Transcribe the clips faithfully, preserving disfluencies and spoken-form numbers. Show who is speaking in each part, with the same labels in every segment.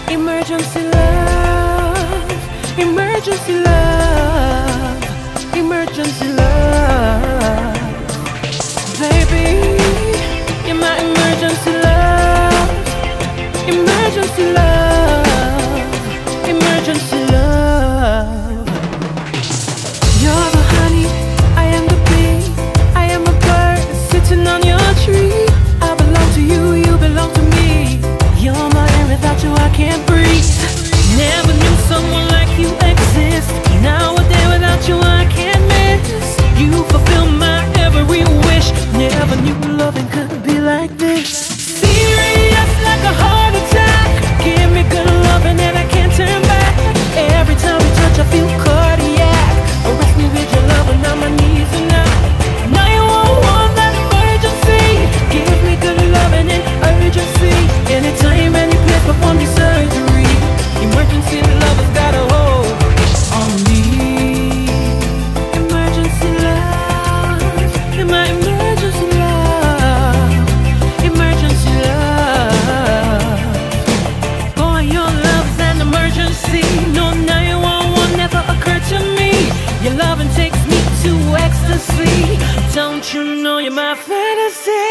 Speaker 1: Emergency love, emergency love, emergency love. Baby, you're my emergency love, emergency love, emergency love. You're the honey, I am the bee, I am a bird sitting on your tree. I belong to you, you belong to me. You're my air, without you I can't breathe. Never knew someone like you exist. Nowadays without you I can't miss. You fulfill my every wish. Never knew loving could be like this. Serious like a heart attack. Give me good loving and I can't turn back. Every time we touch I feel cardiac. Arrest me with your love and on my knees and now nine one one, that emergency. Give me good loving and urgency. Anytime, any place, perform the surgery. Emergency love has got a hold on me. Emergency love, you're my emergency love, emergency love. Boy, your love's an emergency. No nine one one never occurred to me. Your loving takes me to ecstasy. Don't you know you're my fantasy?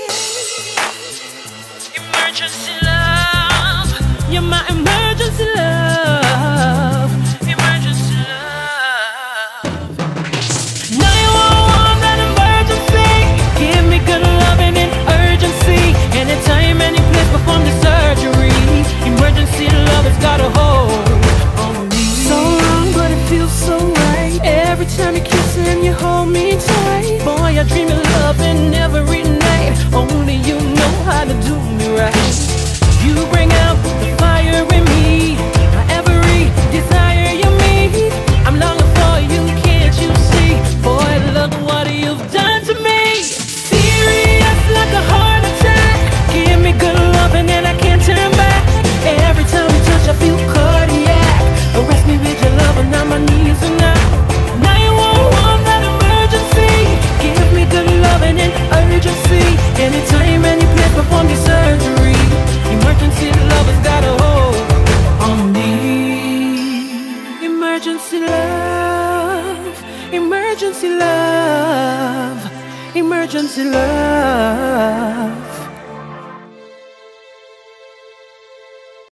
Speaker 1: Emergency love, you're my emergency love, emergency love. nine one one, that emergency. Give me good loving and urgency. Anytime, any place, perform the surgery. Emergency love has got a hold on me. So wrong, but it feels so right. Every time you kiss and you hold me tight. Boy, I dream of loving every night. Only you know how to do me right. You bring out the fire in me. My every desire you meet. I'm longing for you, can't you see? Boy, look what you've done to me. Serious like a heart attack. Give me good loving and I can't turn back. Every time we touch I feel cardiac. Arrest me with your love and on my knees and now nine one one, that emergency. Give me good loving and urgency. Anytime, any place, perform the surgery. Emergency love has got a hold on me. Emergency love, emergency love, emergency love.